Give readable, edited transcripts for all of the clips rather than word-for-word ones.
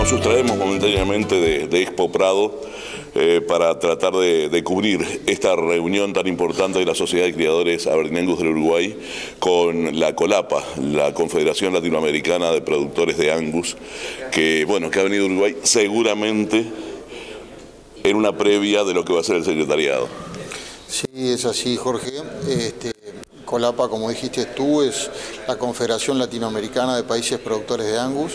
Nos sustraemos momentáneamente de Expo Prado para tratar de cubrir esta reunión tan importante de la Sociedad de Criadores Aberdeen-Angus del Uruguay con la COLAPA, la Confederación Latinoamericana de Productores de Angus, que ha venido a Uruguay seguramente en una previa de lo que va a ser el secretariado. Sí, es así, Jorge. COLAPA, como dijiste tú, es la Confederación Latinoamericana de Países Productores de Angus.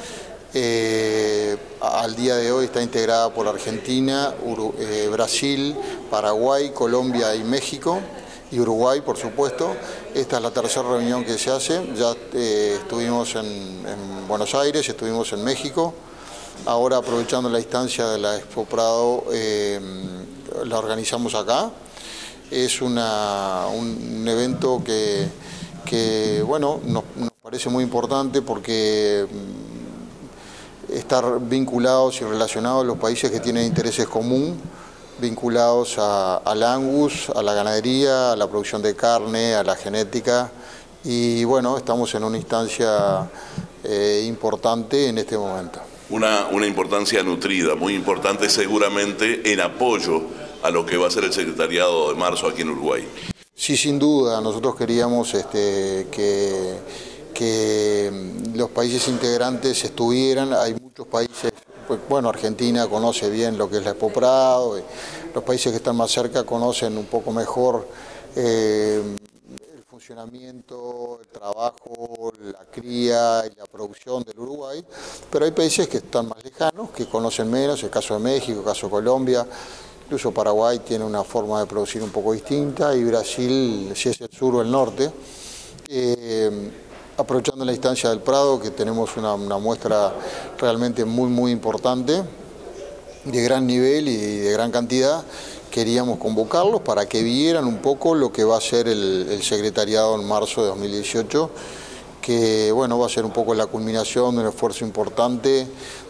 Al día de hoy está integrada por Argentina, Brasil, Paraguay, Colombia y México, y Uruguay, por supuesto. Esta es la tercera reunión que se hace. Ya estuvimos en Buenos Aires, estuvimos en México. Ahora, aprovechando la instancia de la Expo Prado, la organizamos acá. Es un evento que nos parece muy importante porque estar vinculados y relacionados a los países que tienen intereses comunes, vinculados al Angus, a la ganadería, a la producción de carne, a la genética, y estamos en una instancia importante en este momento. Una importancia nutrida, muy importante seguramente en apoyo a lo que va a ser el secretariado de marzo aquí en Uruguay. Sí, sin duda, nosotros queríamos que los países integrantes estuvieran. Hay muchos países, Argentina conoce bien lo que es la Expo Prado, los países que están más cerca conocen un poco mejor el funcionamiento, el trabajo, la cría y la producción del Uruguay, pero hay países que están más lejanos, que conocen menos, el caso de México, el caso de Colombia, incluso Paraguay tiene una forma de producir un poco distinta, y Brasil, si es el sur o el norte. Aprovechando la instancia del Prado, que tenemos una muestra realmente muy importante, de gran nivel y de gran cantidad, queríamos convocarlos para que vieran un poco lo que va a ser el secretariado en marzo de 2018, que va a ser un poco la culminación de un esfuerzo importante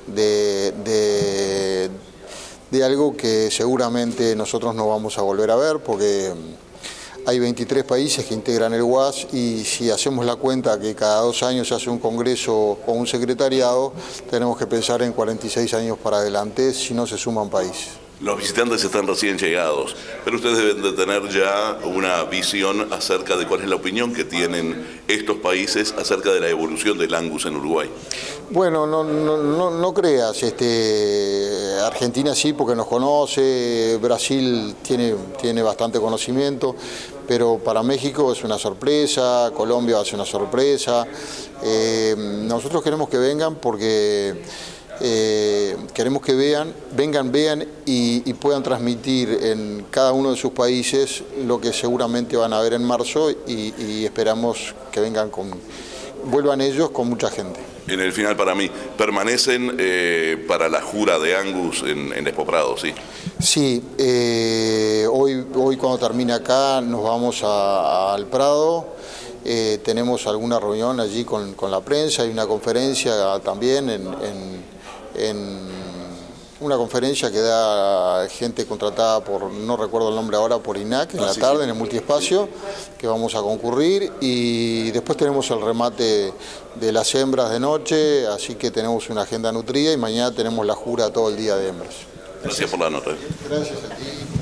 de algo que seguramente nosotros no vamos a volver a ver, porque hay 23 países que integran el UAS, y si hacemos la cuenta que cada 2 años se hace un congreso o un secretariado, tenemos que pensar en 46 años para adelante si no se suman países. Los visitantes están recién llegados, pero ustedes deben de tener ya una visión acerca de cuál es la opinión que tienen estos países acerca de la evolución del Angus en Uruguay. Bueno, no creas, Argentina sí, porque nos conoce, Brasil tiene bastante conocimiento, pero para México es una sorpresa, Colombia va a ser una sorpresa. Nosotros queremos que vengan porque queremos que vean y puedan transmitir en cada uno de sus países lo que seguramente van a ver en marzo, y esperamos que vuelvan ellos con mucha gente. En el final, para mí, ¿permanecen para la jura de Angus en Expo Prado, sí? Sí, hoy cuando termine acá nos vamos al Prado. Tenemos alguna reunión allí con la prensa y una conferencia también una conferencia que da gente contratada por, no recuerdo el nombre ahora, por INAC, en la tarde, en el multiespacio, que vamos a concurrir, y después tenemos el remate de las hembras de noche, así que tenemos una agenda nutrida, y mañana tenemos la jura todo el día de hembras. Gracias por la nota. Gracias a ti.